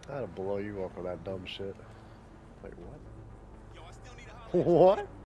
I had to blow you up for that dumb shit. Like, what? Yo, I still need a holler. What?